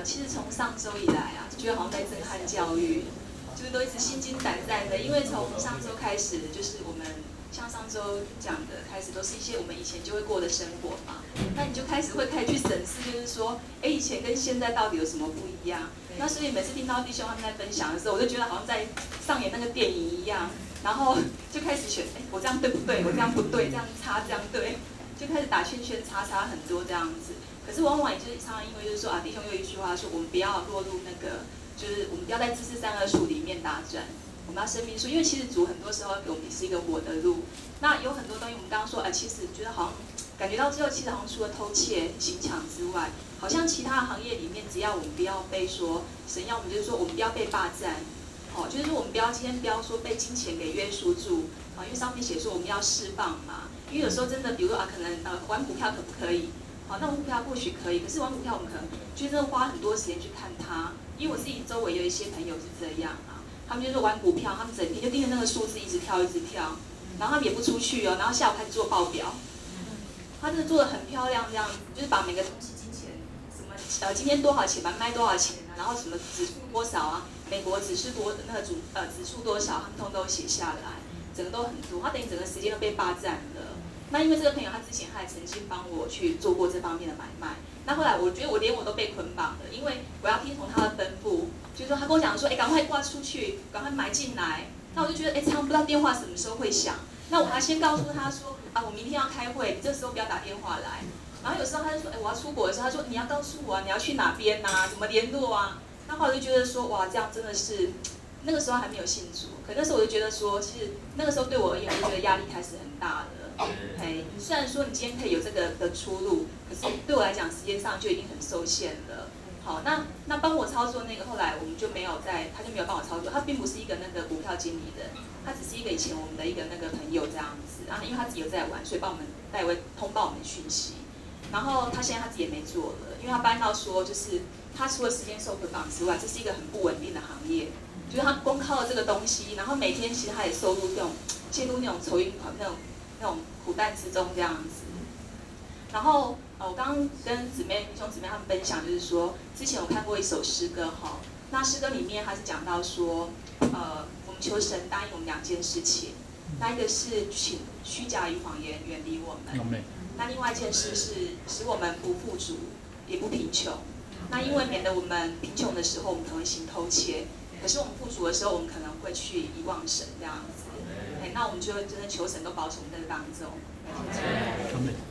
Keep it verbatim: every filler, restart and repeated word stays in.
其实从上周以来啊，就觉得好像在震撼教育，就是都一直心惊胆战的，因为从上周开始，就是我们像上周讲的，开始都是一些我们以前就会过的生活嘛，那你就开始会开始去审视，就是说，哎，以前跟现在到底有什么不一样？那所以每次听到弟兄他们在分享的时候，我就觉得好像在上演那个电影一样，然后就开始选，哎，我这样对不对？我这样不对，这样差，这样对，就开始打圈圈叉叉很多这样子。可是往往也就是常常因为就是说啊，弟兄有一句话说，我们不要落入那个，就是我们不要在知识三恶树里面打转，我们要生命树，因为其实主很多时候给我们是一个我的路。那有很多东西我们刚刚说，哎，其实觉得好像感觉到之后，其实好像除了偷窃、行抢之外，好像其他行业里面，只要我们不要被说神要我们，就是说我们不要被霸占，哦，就是说我们不要今天不要说被金钱给约束住，啊，因为上面写说我们要释放嘛，因为有时候真的，比如说啊，可能呃玩股票可不可以？好，那玩股票或许可以，可是玩股票我们可能就真的花很多时间去看它，因为我自己周围有一些朋友是这样啊，他们就是玩股票，他们整天就盯着那个数字一直跳一直跳，然后他们也不出去哦，然后下午开始做报表，他真的做的很漂亮，这样子就是把每个东西金钱什么呃今天多少钱吧，卖多少钱啊，然后什么指数多少啊，美国指数多那个主呃指数多少，他们通都写下来，整个都很多，他等于整个时间都被霸占了。那因为这个朋友他之前他也曾经帮我去做过这方面的买卖，那后来我觉得我连我都被捆绑了，因为我要听从他的吩咐，就是说他跟我讲说，哎，赶快挂出去，赶快买进来。那我就觉得，哎，常常不知道电话什么时候会响，那我还先告诉他说，啊，我明天要开会，你这时候不要打电话来。然后有时候他就说，哎，我要出国的时候，他说你要告诉我啊，你要去哪边呐、啊，怎么联络啊？那后来我就觉得说，哇，这样真的是，那个时候还没有信主，可那时候我就觉得说，其实那个时候对我而言，我就觉得压力开始很大了。哎，虽然说你今天可以有这个的出路，可是对我来讲，时间上就已经很受限了。好，那那帮我操作那个，后来我们就没有在，他就没有帮我操作，他并不是一个那个股票经理人，他只是一个以前我们的一个那个朋友这样子，然后因为他自己有在玩，所以帮我们代为通报我们讯息。然后他现在他自己也没做了，因为他搬到说，就是他除了时间受捆绑之外，这是一个很不稳定的行业，就是他光靠了这个东西，然后每天其实他也收入这种陷入那种愁云那种那种苦难之中这样子。然后呃，我刚刚跟姊妹弟兄姊妹他们分享，就是说之前我看过一首诗歌哈，那诗歌里面他是讲到说，呃，我们求神答应我们两件事情，那一个是请虚假与谎言远离我们，那另外一件事是使我们不富足也不贫穷，那因为免得我们贫穷的时候我们可能会行偷窃，可是我们富足的时候我们可能会去遗忘神这样子，哎，那我们就真的求神都保守我们在这当中。